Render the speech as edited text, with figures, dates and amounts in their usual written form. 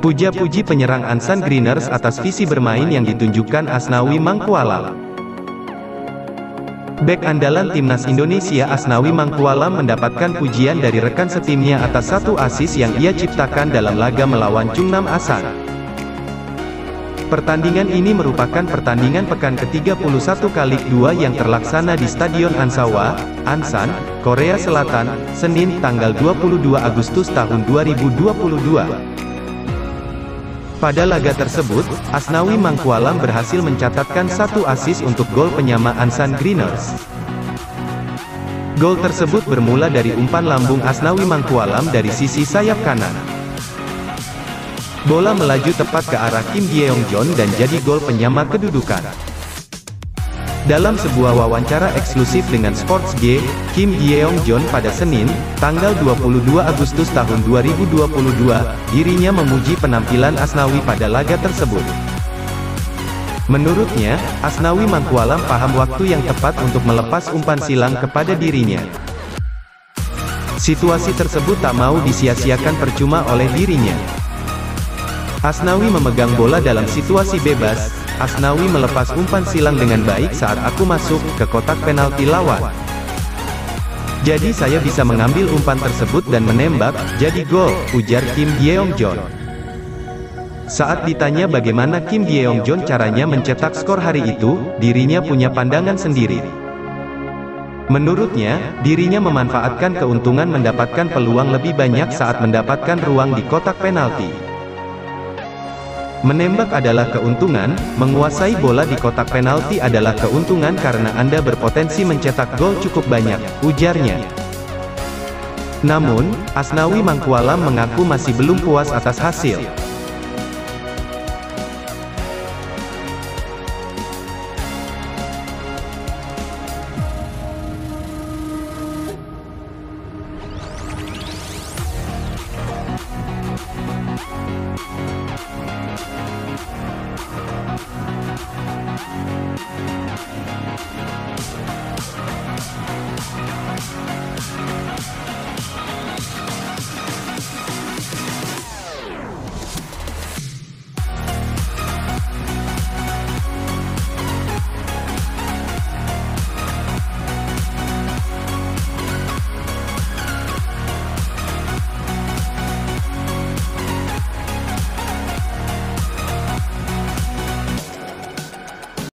Puja-puji penyerang Ansan Greeners atas visi bermain yang ditunjukkan Asnawi Mangkualam. Bek andalan timnas Indonesia Asnawi Mangkualam mendapatkan pujian dari rekan setimnya atas satu assist yang ia ciptakan dalam laga melawan Chungnam Asan. Pertandingan ini merupakan pertandingan pekan ke-31 kali kedua yang terlaksana di Stadion Ansawa, Ansan, Korea Selatan, Senin tanggal 22 Agustus tahun 2022. Pada laga tersebut, Asnawi Mangkualam berhasil mencatatkan satu assist untuk gol penyama Ansan Greeners. Gol tersebut bermula dari umpan lambung Asnawi Mangkualam dari sisi sayap kanan. Bola melaju tepat ke arah Kim Gyeong-jon dan jadi gol penyama kedudukan. Dalam sebuah wawancara eksklusif dengan Sports G, Kim Gyeong-jon pada Senin, tanggal 22 Agustus tahun 2022, dirinya memuji penampilan Asnawi pada laga tersebut. Menurutnya, Asnawi Mangkualam paham waktu yang tepat untuk melepas umpan silang kepada dirinya. Situasi tersebut tak mau disia-siakan percuma oleh dirinya. Asnawi memegang bola dalam situasi bebas. Asnawi melepas umpan silang dengan baik saat aku masuk ke kotak penalti lawan. Jadi saya bisa mengambil umpan tersebut dan menembak, jadi gol, ujar Kim Gyeong-jon. Saat ditanya bagaimana Kim Gyeong-jon caranya mencetak skor hari itu, dirinya punya pandangan sendiri. Menurutnya, dirinya memanfaatkan keuntungan mendapatkan peluang lebih banyak saat mendapatkan ruang di kotak penalti. Menembak adalah keuntungan, menguasai bola di kotak penalti adalah keuntungan karena Anda berpotensi mencetak gol cukup banyak, ujarnya. Namun, Asnawi Mangkualam mengaku masih belum puas atas hasil.